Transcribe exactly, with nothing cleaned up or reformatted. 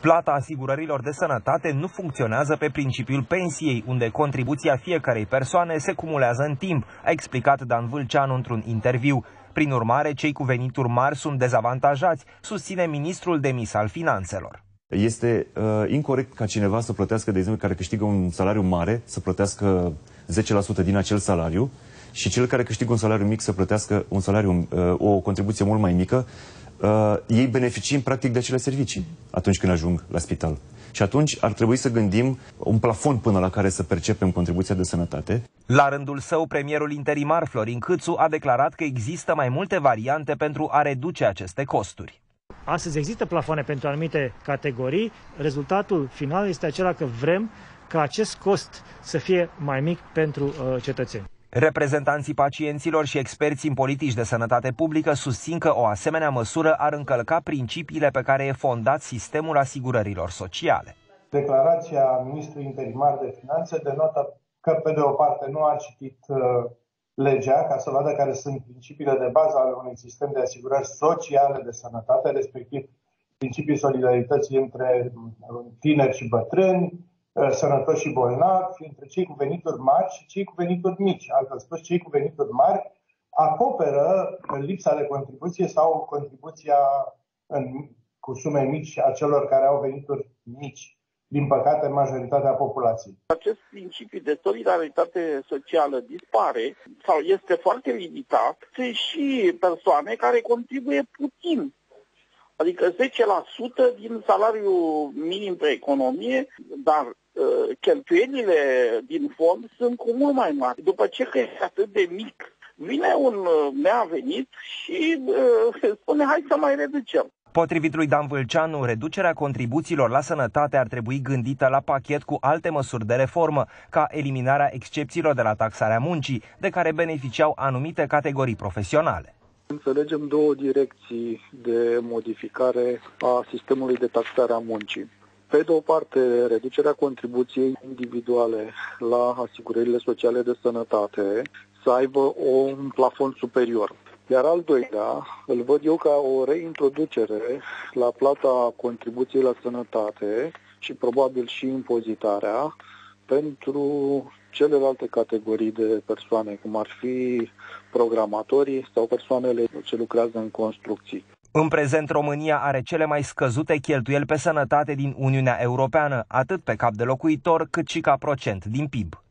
Plata asigurărilor de sănătate nu funcționează pe principiul pensiei, unde contribuția fiecarei persoane se cumulează în timp, a explicat Dan Vâlceanu într-un interviu. Prin urmare, cei cu venituri mari sunt dezavantajați, susține ministrul demis al Finanțelor. Este uh, incorect ca cineva să plătească, de exemplu, care câștigă un salariu mare, să plătească zece la sută din acel salariu și cel care câștigă un salariu mic să plătească un salariu, uh, o contribuție mult mai mică. Uh, ei beneficiem practic de acele servicii atunci când ajung la spital. Și atunci ar trebui să gândim un plafon până la care să percepem contribuția de sănătate. La rândul său, premierul interimar Florin Câțu a declarat că există mai multe variante pentru a reduce aceste costuri. Astăzi există plafoane pentru anumite categorii. Rezultatul final este acela că vrem ca acest cost să fie mai mic pentru uh, cetățeni. Reprezentanții pacienților și experții în politici de sănătate publică susțin că o asemenea măsură ar încălca principiile pe care e fondat sistemul asigurărilor sociale. Declarația ministrului interimar de Finanțe denotă că, pe de o parte, nu a citit uh, legea ca să vadă care sunt principiile de bază ale unui sistem de asigurări sociale de sănătate, respectiv principiul solidarității între tineri și bătrâni, sănătoși și bolnavi, între cei cu venituri mari și cei cu venituri mici. Altfel spus, cei cu venituri mari acoperă lipsa de contribuție sau contribuția în, cu sume mici a celor care au venituri mici. Din păcate, majoritatea populației. Acest principiu de solidaritate socială dispare sau este foarte limitat. Sunt și persoane care contribuie puțin. Adică zece la sută din salariul minim pe economie, dar uh, cheltuielile din fond sunt cu mult mai mari. După ce că este atât de mic, vine un uh, neavenit și uh, spune hai să mai reducem. Potrivit lui Dan Vâlceanu, reducerea contribuțiilor la sănătate ar trebui gândită la pachet cu alte măsuri de reformă, ca eliminarea excepțiilor de la taxarea muncii, de care beneficiau anumite categorii profesionale. Înțelegem două direcții de modificare a sistemului de taxare a muncii. Pe de o parte, reducerea contribuției individuale la asigurările sociale de sănătate să aibă un plafon superior. Iar al doilea, îl văd eu ca o reintroducere la plata contribuției la sănătate și probabil și impozitarea pentru celelalte categorii de persoane, cum ar fi programatorii sau persoanele ce lucrează în construcții. În prezent, România are cele mai scăzute cheltuieli pe sănătate din Uniunea Europeană, atât pe cap de locuitor, cât și ca procent din P I B.